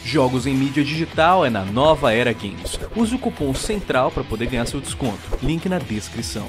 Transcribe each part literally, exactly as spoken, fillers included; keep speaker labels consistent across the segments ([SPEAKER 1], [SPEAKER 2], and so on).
[SPEAKER 1] Jogos em mídia digital é na Nova Era Games. Use o cupom CENTRAL para poder ganhar seu desconto. Link na descrição.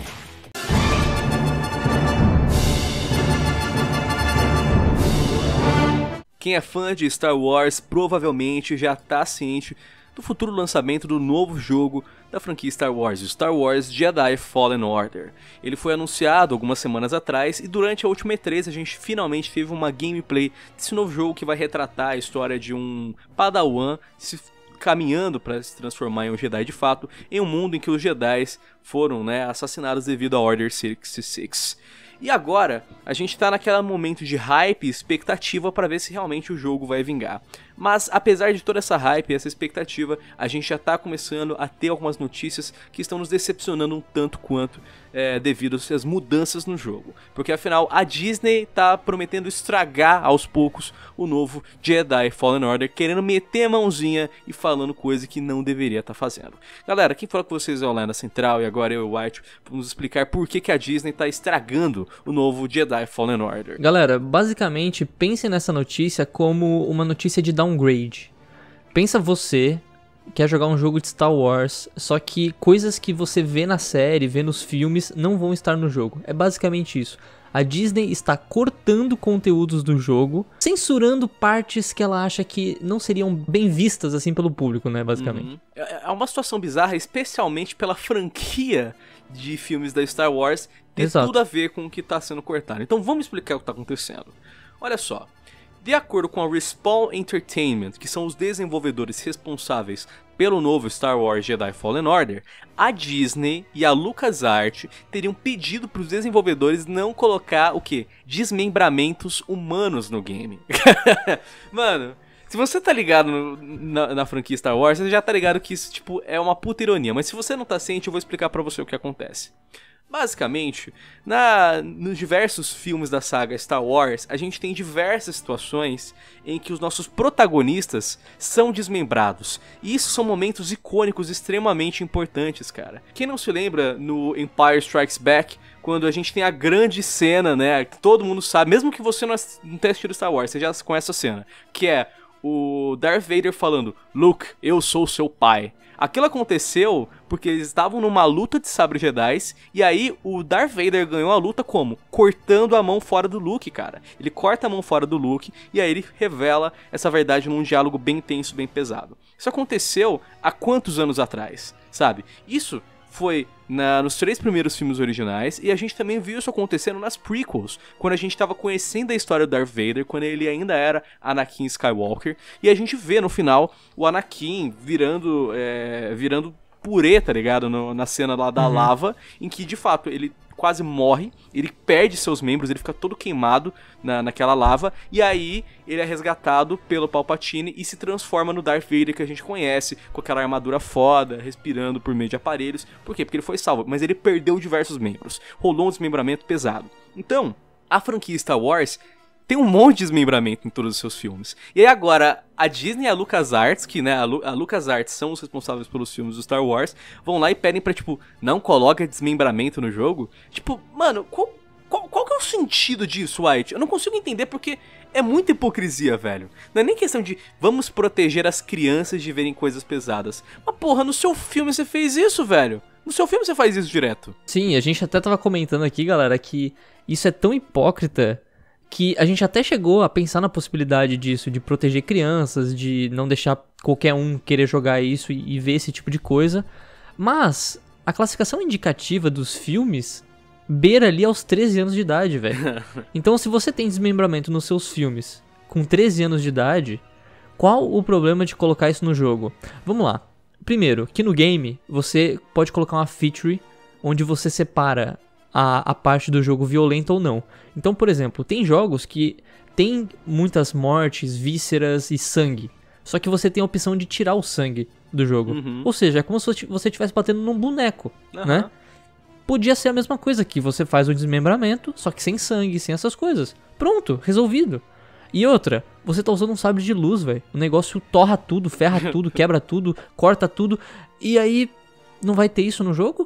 [SPEAKER 1] Quem é fã de Star Wars provavelmente já está ciente do futuro lançamento do novo jogo da franquia Star Wars, Star Wars Jedi Fallen Order. Ele foi anunciado algumas semanas atrás e durante a última E três a gente finalmente teve uma gameplay desse novo jogo que vai retratar a história de um Padawan se caminhando para se transformar em um Jedi de fato, em um mundo em que os Jedi foram, né, assassinados devido à Order sessenta e seis. E agora, a gente tá naquele momento de hype e expectativa para ver se realmente o jogo vai vingar. Mas, apesar de toda essa hype e essa expectativa, a gente já tá começando a ter algumas notícias que estão nos decepcionando um tanto quanto é, devido às mudanças no jogo. Porque, afinal, a Disney tá prometendo estragar aos poucos o novo Jedi Fallen Order, querendo meter a mãozinha e falando coisa que não deveria estar tá fazendo. Galera, quem falou com vocês é o Lena Central e agora eu e o White vamos explicar por que, que a Disney tá estragando o novo Jedi Fallen Order.
[SPEAKER 2] Galera, basicamente, pense nessa notícia como uma notícia de downgrade. Pensa você quer jogar um jogo de Star Wars, só que coisas que você vê na série, vê nos filmes, não vão estar no jogo. É basicamente isso. A Disney está cortando conteúdos do jogo, censurando partes que ela acha que não seriam bem vistas assim pelo público, né, basicamente.
[SPEAKER 1] Uhum. É uma situação bizarra, especialmente pela franquia de filmes da Star Wars ter Exato. Tudo a ver com o que está sendo cortado. Então vamos explicar o que está acontecendo. Olha só. De acordo com a Respawn Entertainment, que são os desenvolvedores responsáveis pelo novo Star Wars Jedi Fallen Order, a Disney e a LucasArts teriam pedido para os desenvolvedores não colocar o que? Desmembramentos humanos no game. Mano, se você tá ligado no, na, na franquia Star Wars, você já tá ligado que isso tipo, é uma puta ironia. Mas se você não tá ciente, eu vou explicar pra você o que acontece. Basicamente, na, nos diversos filmes da saga Star Wars, a gente tem diversas situações em que os nossos protagonistas são desmembrados. E isso são momentos icônicos extremamente importantes, cara. Quem não se lembra no Empire Strikes Back, quando a gente tem a grande cena, né, que todo mundo sabe, mesmo que você não tenha assistido Star Wars, você já conhece essa cena, que é o Darth Vader falando, Luke, eu sou seu pai. Aquilo aconteceu porque eles estavam numa luta de sabre Jedi e aí o Darth Vader ganhou a luta como? Cortando a mão fora do Luke, cara. Ele corta a mão fora do Luke e aí ele revela essa verdade num diálogo bem tenso, bem pesado. Isso aconteceu há quantos anos atrás, sabe? Isso foi na, nos três primeiros filmes originais e a gente também viu isso acontecendo nas prequels, quando a gente estava conhecendo a história do Darth Vader, quando ele ainda era Anakin Skywalker, e a gente vê no final o Anakin virando, é, virando purê, tá ligado? No, na cena lá da uhum. lava, em que de fato ele quase morre, ele perde seus membros, ele fica todo queimado na, naquela lava, e aí ele é resgatado pelo Palpatine e se transforma no Darth Vader que a gente conhece, com aquela armadura foda, respirando por meio de aparelhos. Por quê? Porque ele foi salvo, mas ele perdeu diversos membros, rolou um desmembramento pesado. Então, a franquia Star Wars tem um monte de desmembramento em todos os seus filmes. E aí agora, a Disney e a LucasArts, que né, a, Lu a LucasArts são os responsáveis pelos filmes do Star Wars, vão lá e pedem pra, tipo, não coloca desmembramento no jogo. Tipo, mano, qual, qual, qual que é o sentido disso, White? Eu não consigo entender porque é muita hipocrisia, velho. Não é nem questão de vamos proteger as crianças de verem coisas pesadas. Mas porra, no seu filme você fez isso, velho. No seu filme você faz isso direto.
[SPEAKER 2] Sim, a gente até tava comentando aqui, galera, que isso é tão hipócrita que a gente até chegou a pensar na possibilidade disso, de proteger crianças, de não deixar qualquer um querer jogar isso e, e ver esse tipo de coisa. Mas a classificação indicativa dos filmes beira ali aos treze anos de idade, velho. Então se você tem desmembramento nos seus filmes com treze anos de idade, qual o problema de colocar isso no jogo? Vamos lá. Primeiro, que no game você pode colocar uma feature onde você separa A, a parte do jogo violenta ou não. Então, por exemplo, tem jogos que tem muitas mortes, vísceras e sangue. Só que você tem a opção de tirar o sangue do jogo. Uhum. Ou seja, é como se você estivesse batendo num boneco, uhum. né? Podia ser a mesma coisa aqui. Você faz o desmembramento, só que sem sangue, sem essas coisas. Pronto, resolvido. E outra, você tá usando um sabre de luz, velho. O negócio torra tudo, ferra tudo, quebra tudo, corta tudo. E aí, não vai ter isso no jogo?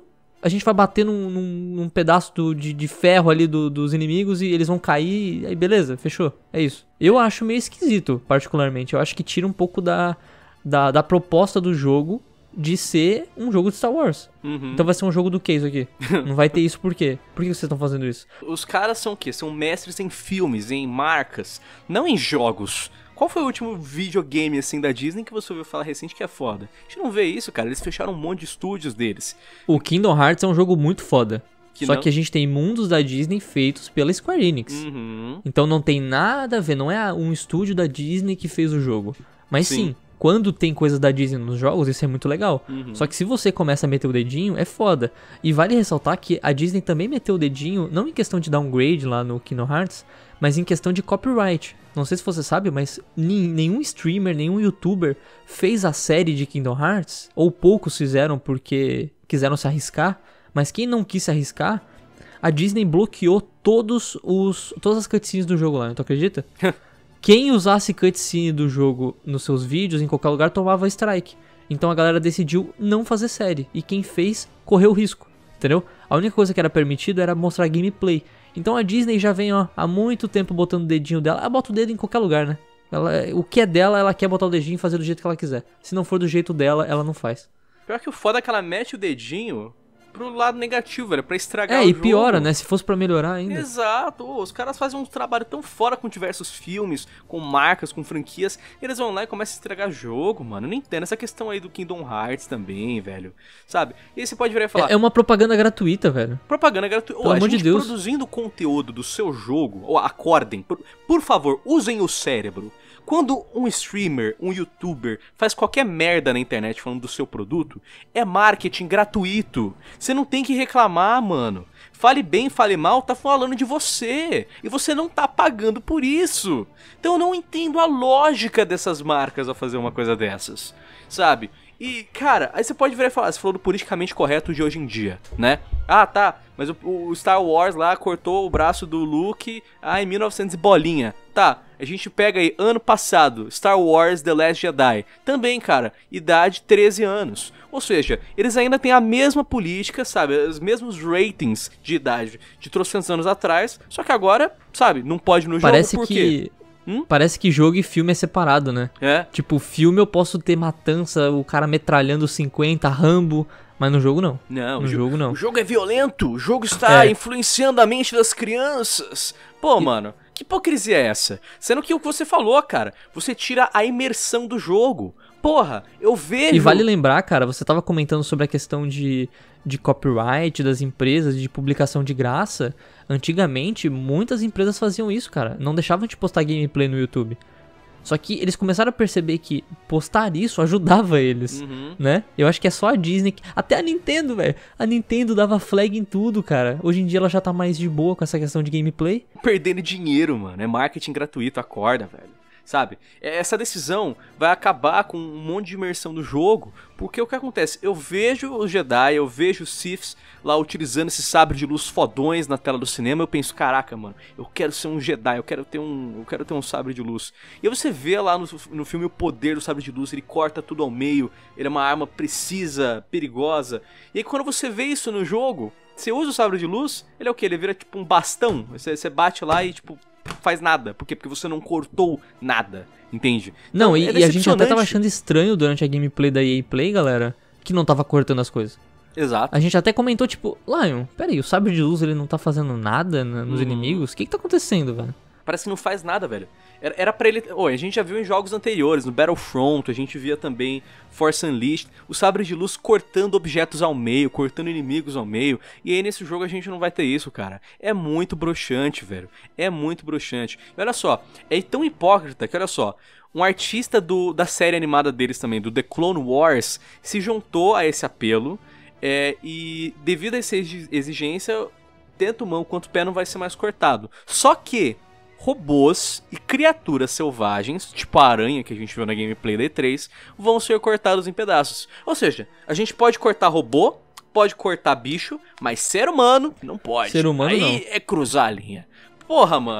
[SPEAKER 2] a gente vai bater num, num, num pedaço do, de, de ferro ali do, dos inimigos e eles vão cair, e aí beleza, fechou, é isso. Eu acho meio esquisito, particularmente, eu acho que tira um pouco da, da, da proposta do jogo de ser um jogo de Star Wars. Uhum. Então vai ser um jogo do que isso aqui? Não vai ter isso por quê? Por que vocês estão fazendo isso?
[SPEAKER 1] Os caras são o quê? São mestres em filmes, em marcas, não em jogos. Qual foi o último videogame, assim, da Disney que você ouviu falar recente que é foda? A gente não vê isso, cara. Eles fecharam um monte de estúdios deles.
[SPEAKER 2] O Kingdom Hearts é um jogo muito foda.
[SPEAKER 1] Que
[SPEAKER 2] Só
[SPEAKER 1] não...
[SPEAKER 2] que a gente tem mundos da Disney feitos pela Square Enix.
[SPEAKER 1] Uhum.
[SPEAKER 2] Então não tem nada a ver. Não é um estúdio da Disney que fez o jogo. Mas sim, sim quando tem coisas da Disney nos jogos, isso é muito legal. Uhum. Só que se você começa a meter o dedinho, é foda. E vale ressaltar que a Disney também meteu o dedinho, não em questão de downgrade lá no Kingdom Hearts, mas em questão de copyright. Não sei se você sabe, mas nenhum streamer, nenhum youtuber fez a série de Kingdom Hearts, ou poucos fizeram porque quiseram se arriscar, mas quem não quis se arriscar, a Disney bloqueou todos os, todas as cutscenes do jogo lá, tu acredita? Quem usasse cutscene do jogo nos seus vídeos, em qualquer lugar, tomava strike. Então a galera decidiu não fazer série, e quem fez, correu risco, entendeu? A única coisa que era permitido era mostrar gameplay. Então a Disney já vem, ó, há muito tempo botando o dedinho dela. Ela bota o dedo em qualquer lugar, né? Ela, o que é dela, ela quer botar o dedinho e fazer do jeito que ela quiser. Se não for do jeito dela, ela não faz.
[SPEAKER 1] Pior que o foda é que ela mete o dedinho pro lado negativo, velho, pra estragar
[SPEAKER 2] é,
[SPEAKER 1] o
[SPEAKER 2] e
[SPEAKER 1] jogo.
[SPEAKER 2] piora, né? Se fosse pra melhorar ainda.
[SPEAKER 1] Exato. Oh, os caras fazem um trabalho tão fora com diversos filmes, com marcas, com franquias. Eles vão lá e começam a estragar jogo, mano. Eu não entendo essa questão aí do Kingdom Hearts também, velho. Sabe? E aí você pode virar e falar...
[SPEAKER 2] É, é uma propaganda gratuita, velho.
[SPEAKER 1] Propaganda gratuita.
[SPEAKER 2] Pelo
[SPEAKER 1] oh,
[SPEAKER 2] amor
[SPEAKER 1] a gente
[SPEAKER 2] de Deus.
[SPEAKER 1] Produzindo conteúdo do seu jogo, ou oh, acordem, por, por favor, usem o cérebro. Quando um streamer, um youtuber, faz qualquer merda na internet falando do seu produto, é marketing gratuito. Você não tem que reclamar, mano. Fale bem, fale mal, tá falando de você. E você não tá pagando por isso. Então eu não entendo a lógica dessas marcas ao fazer uma coisa dessas, sabe? E, cara, aí você pode virar e falar, você falou do politicamente correto de hoje em dia, né? Ah, tá, mas o, o Star Wars lá cortou o braço do Luke ah, em mil e novecentos e bolinha. Tá, a gente pega aí, ano passado, Star Wars The Last Jedi. Também, cara, idade treze anos. Ou seja, eles ainda têm a mesma política, sabe? Os mesmos ratings de idade de trocentos anos atrás. Só que agora, sabe, não pode no jogo,
[SPEAKER 2] Parece
[SPEAKER 1] por
[SPEAKER 2] que...
[SPEAKER 1] quê?
[SPEAKER 2] Hum? Parece que jogo e filme é separado, né?
[SPEAKER 1] É.
[SPEAKER 2] Tipo, filme eu posso ter matança, o cara metralhando cinquenta, Rambo, mas no jogo não.
[SPEAKER 1] Não,
[SPEAKER 2] no
[SPEAKER 1] o
[SPEAKER 2] jogo não.
[SPEAKER 1] O jogo é violento, o jogo está
[SPEAKER 2] é.
[SPEAKER 1] influenciando a mente das crianças. Pô, e... mano, que hipocrisia é essa? Sendo que o que você falou, cara, você tira a imersão do jogo. Porra, eu vejo...
[SPEAKER 2] E vale lembrar, cara, você tava comentando sobre a questão de, de copyright das empresas, de publicação de graça. Antigamente, muitas empresas faziam isso, cara. Não deixavam de postar gameplay no YouTube. Só que eles começaram a perceber que postar isso ajudava eles, uhum. né? Eu acho que é só a Disney... Que... Até a Nintendo, velho. A Nintendo dava flag em tudo, cara. Hoje em dia ela já tá mais de boa com essa questão de gameplay.
[SPEAKER 1] Perdendo dinheiro, mano. É marketing gratuito, acorda, velho. Sabe? Essa decisão vai acabar com um monte de imersão no jogo, porque o que acontece? Eu vejo os Jedi, eu vejo os Siths lá utilizando esse sabre de luz fodões na tela do cinema, eu penso, caraca, mano, eu quero ser um Jedi, eu quero ter um, eu quero ter um sabre de luz. E aí você vê lá no, no filme o poder do sabre de luz, ele corta tudo ao meio, ele é uma arma precisa, perigosa. E aí quando você vê isso no jogo, você usa o sabre de luz, ele é o quê? Ele vira tipo um bastão, você, você bate lá e tipo... faz nada. Por quê? Porque você não cortou nada, entende?
[SPEAKER 2] Não, então, e, é e a gente até tava achando estranho durante a gameplay da E A Play, galera, que não tava cortando as coisas.
[SPEAKER 1] Exato.
[SPEAKER 2] A gente até comentou, tipo, Lion, peraí, o sabre de luz ele não tá fazendo nada nos hum. inimigos? O que que tá acontecendo, velho?
[SPEAKER 1] Parece que não faz nada, velho. Era, era pra ele... Oi, a gente já viu em jogos anteriores, no Battlefront, a gente via também Force Unleashed, o sabre de luz cortando objetos ao meio, cortando inimigos ao meio, e aí nesse jogo a gente não vai ter isso, cara. É muito broxante, velho. É muito broxante. E olha só, é tão hipócrita que, olha só, um artista do, da série animada deles também, do The Clone Wars, se juntou a esse apelo, é, e devido a essa exigência, tanto mão quanto pé não vai ser mais cortado. Só que... robôs e criaturas selvagens, tipo a aranha que a gente viu na gameplay da E três, vão ser cortados em pedaços. Ou seja, a gente pode cortar robô, pode cortar bicho, mas ser humano não pode.
[SPEAKER 2] Ser humano
[SPEAKER 1] Aí
[SPEAKER 2] não.
[SPEAKER 1] é cruzar a linha. Porra, mano.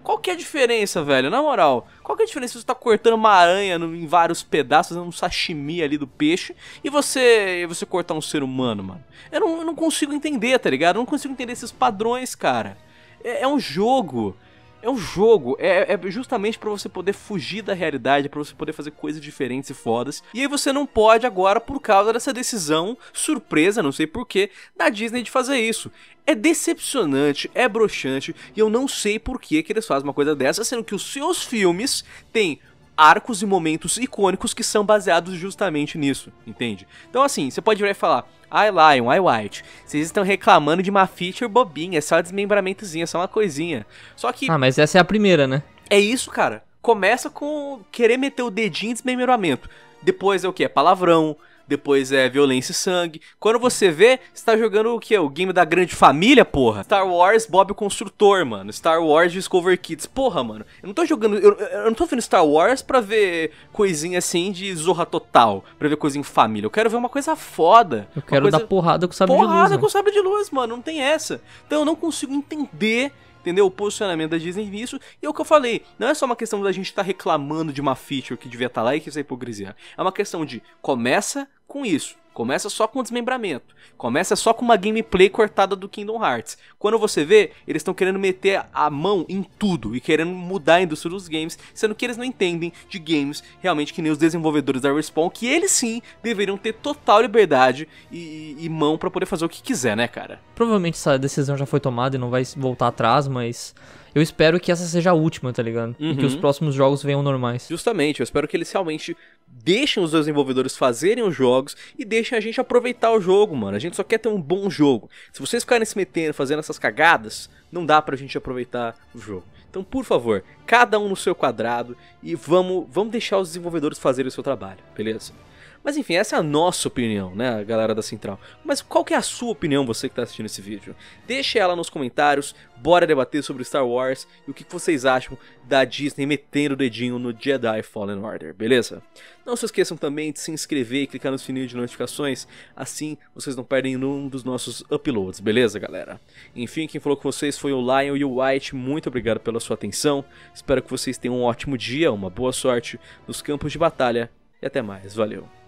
[SPEAKER 1] Qual que é a diferença, velho? Na moral, qual que é a diferença se você tá cortando uma aranha no, em vários pedaços, fazendo um sashimi ali do peixe, e você, e você cortar um ser humano, mano? Eu não, eu não consigo entender, tá ligado? Eu não consigo entender esses padrões, cara. É, é um jogo... É um jogo, é, é justamente pra você poder fugir da realidade, pra você poder fazer coisas diferentes e fodas. E aí você não pode agora por causa dessa decisão surpresa, não sei porquê, da Disney de fazer isso. É decepcionante, é broxante, e eu não sei por que que eles fazem uma coisa dessa, sendo que os seus filmes têm arcos e momentos icônicos que são baseados justamente nisso, entende? Então assim, você pode virar e falar: ai Lion, ai White, vocês estão reclamando de uma feature bobinha, é só desmembramentozinho, é só uma coisinha. Só que...
[SPEAKER 2] Ah, mas essa é a primeira, né?
[SPEAKER 1] É isso, cara. Começa com querer meter o dedinho em desmembramento. Depois é o que? É palavrão. Depois é violência e sangue. Quando você vê, você tá jogando o que? O game da grande família, porra? Star Wars Bob o Construtor, mano. Star Wars Discover Kids. Porra, mano. Eu não tô jogando... Eu, eu não tô vendo Star Wars pra ver coisinha assim de Zorra Total. Pra ver coisa em família. Eu quero ver uma coisa foda.
[SPEAKER 2] Eu quero
[SPEAKER 1] coisa...
[SPEAKER 2] dar porrada com sabre de luz.
[SPEAKER 1] Porrada com sabre de luz, mano. Não tem essa. Então eu não consigo entender... Entendeu? O posicionamento da Disney nisso. E é o que eu falei. Não é só uma questão da gente estar tá reclamando de uma feature que devia estar tá lá e que isso é hipocrisia. É uma questão de começa com isso. Começa só com o desmembramento. Começa só com uma gameplay cortada do Kingdom Hearts. Quando você vê, eles estão querendo meter a mão em tudo e querendo mudar a indústria dos games, sendo que eles não entendem de games realmente que nem os desenvolvedores da Respawn, que eles sim deveriam ter total liberdade e, e mão pra poder fazer o que quiser, né, cara?
[SPEAKER 2] Provavelmente essa decisão já foi tomada e não vai voltar atrás, mas... eu espero que essa seja a última, tá ligado? Uhum. E que os próximos jogos venham normais.
[SPEAKER 1] Justamente, eu espero que eles realmente deixem os desenvolvedores fazerem os jogos e deixem a gente aproveitar o jogo, mano. A gente só quer ter um bom jogo. Se vocês ficarem se metendo, fazendo essas cagadas, não dá pra gente aproveitar o jogo. Então, por favor, cada um no seu quadrado e vamos, vamos deixar os desenvolvedores fazerem o seu trabalho, beleza? Mas enfim, essa é a nossa opinião, né, galera da Central. Mas qual que é a sua opinião, você que tá assistindo esse vídeo? Deixe ela nos comentários, bora debater sobre Star Wars e o que vocês acham da Disney metendo o dedinho no Jedi Fallen Order, beleza? Não se esqueçam também de se inscrever e clicar no sininho de notificações, assim vocês não perdem nenhum dos nossos uploads, beleza, galera? Enfim, quem falou com vocês foi o Lion e o White, muito obrigado pela sua atenção, espero que vocês tenham um ótimo dia, uma boa sorte nos campos de batalha e até mais, valeu!